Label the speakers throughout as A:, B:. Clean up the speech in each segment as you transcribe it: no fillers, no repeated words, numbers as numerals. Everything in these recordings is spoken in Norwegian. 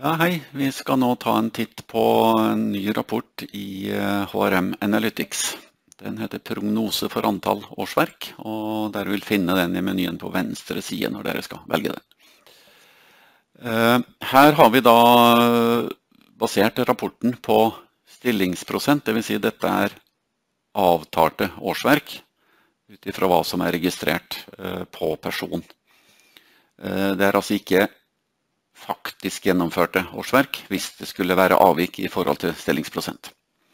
A: Ja, hei. Vi skal nå ta en titt på en ny rapport i HRM Analytics. Den heter Prognose for antall årsverk, og dere vil finne den i menyen på venstre side når dere skal velge den. Her har vi da basert rapporten på stillingsprosent, det vil si dette er avtalte årsverk, ut ifra hva som er registrert på person. Det er altså ikke faktisk gjennomførte årsverk, hvis det skulle være avvik i forhold til stillingsprosent.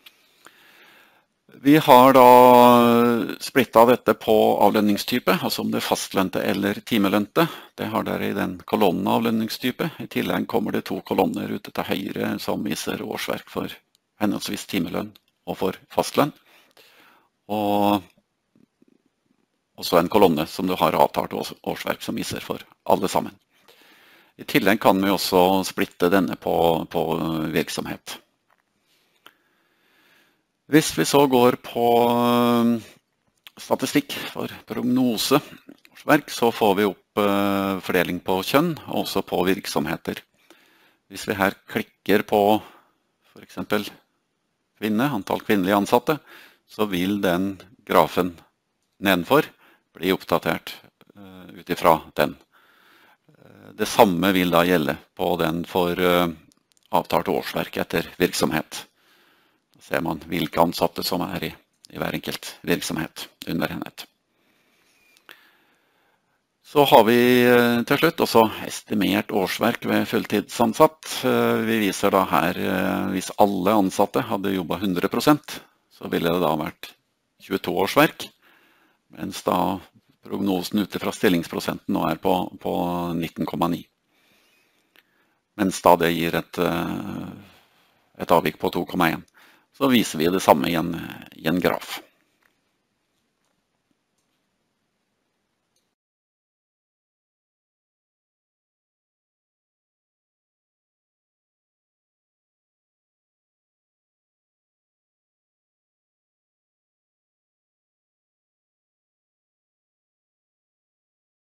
A: Vi har da splittet dette på avlønningstype, altså om det er fastlønte eller timelønte. Det har dere i den kolonnen avlønningstype. I tillegg kommer det 2 kolonner ute til høyre som viser årsverk for henholdsvis timelønn og for fastlønn. Og også en kolonne som du har avtalt årsverk som viser for alle sammen. I tillegg kan vi også splitte denne på virksomhet. Hvis vi så går på statistikk for prognoseårsverk, så får vi opp fordeling på kjønn, og også på virksomheter. Hvis vi her klikker på for eksempel antall kvinnelige ansatte, så vil den grafen nedenfor bli oppdatert ut ifra den. Det samme vil da gjelde på den for avtalt årsverk etter virksomhet. Da ser man hvilke ansatte som er i hver enkelt virksomhet under enhet. Så har vi til slutt også estimert årsverk ved fulltidsansatt. Vi viser da her, hvis alle ansatte hadde jobbet 100%, så ville det da vært 22 årsverk, mens da prognosen ute fra stillingsprosenten nå er på 19,9. Mens da det gir et avvik på 2,1. Så viser vi det samme i en graf.